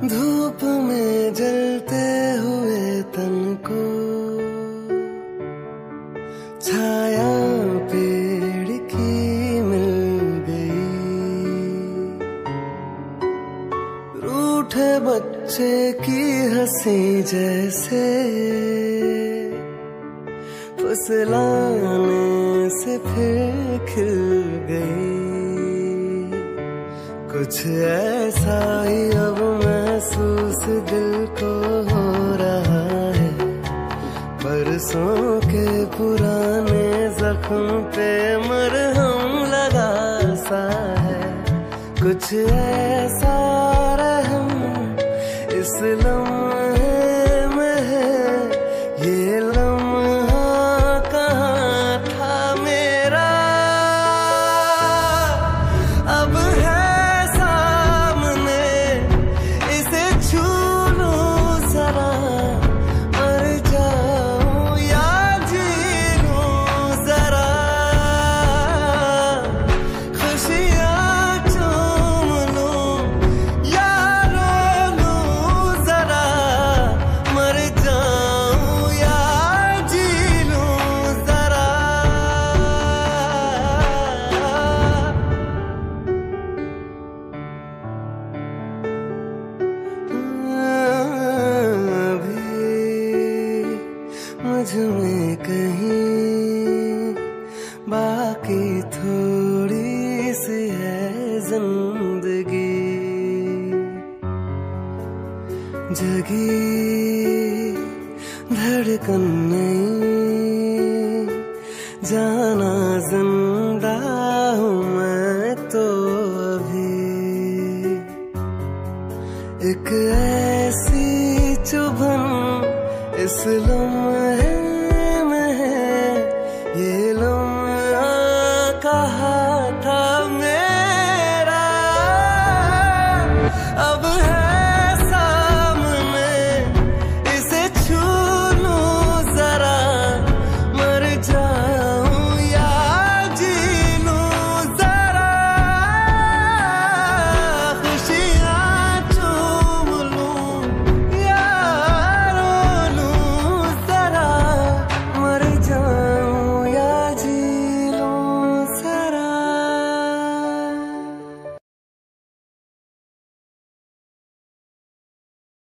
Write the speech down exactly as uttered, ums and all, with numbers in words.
धूप में जलते हुए तन को छाया पेड़ की मिल गई। रूठे बच्चे की हंसी जैसे फुसलाने से फिर खिल गई। कुछ ऐसा ही अब महसूस दिल को हो रहा है। बरसों के पुराने जख्म पे मरहम लगा सा है। कुछ ऐसा रहम इस लम्हे में है। ये लम्हा कहाँ था मेरा, अब है में कहीं बाकी थोड़ी सी है जिंदगी। जगी धड़कन नहीं, जाना जिंदा हूँ मैं तो अभी। एक ऐसी चुभन इस लम्हे